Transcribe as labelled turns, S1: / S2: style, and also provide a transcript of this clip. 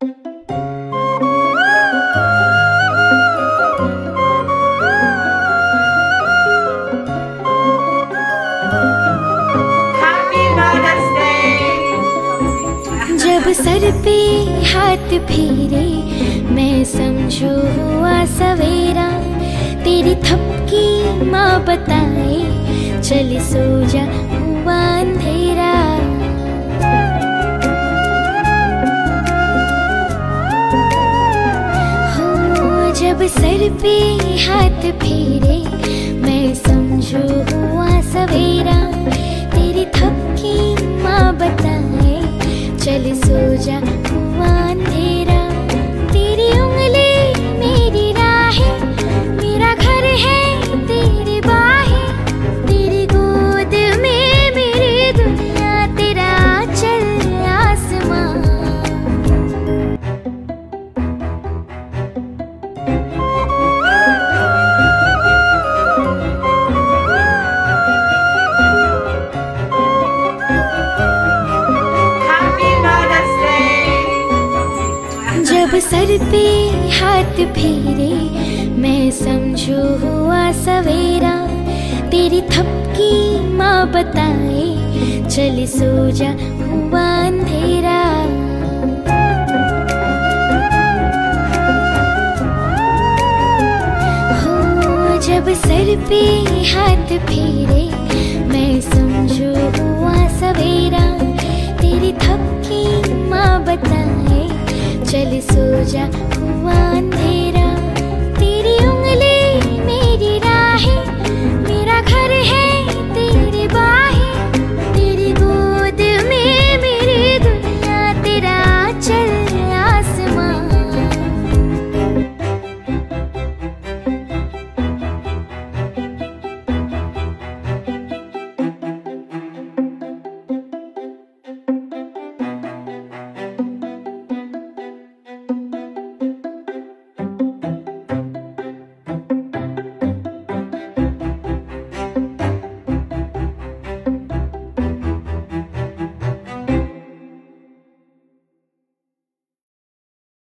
S1: जब सर पे हाथ फेरे मैं समझू हुआ सवेरा, तेरी थपकी माँ बताए चल सो जा हुआ अंधेरा। हो जब सर पे हाथ फेरे मैं समझू हुआ सवेरा, तेरी थपकी माँ बताए चल सो जा हुआ अंधेरा। तेरी उंगली मेरी राहें, मेरा घर है तेरी बाहें, तेरी गोद में मेरी दुनिया, तेरा आंचल आसमां। जब सर पे हाथ फेरे मैं समझू हुआ सवेरा, तेरी थपकी माँ बताए चल सो जा हुआ अंधेरा। हो जब सर पे हाथ फेरे मैं समझू हुआ सवेरा, तेरी थपकी माँ बताए चल सो जा हुआ अंधेरा। तेरी उंगली मेरी राहें, मेरा घर है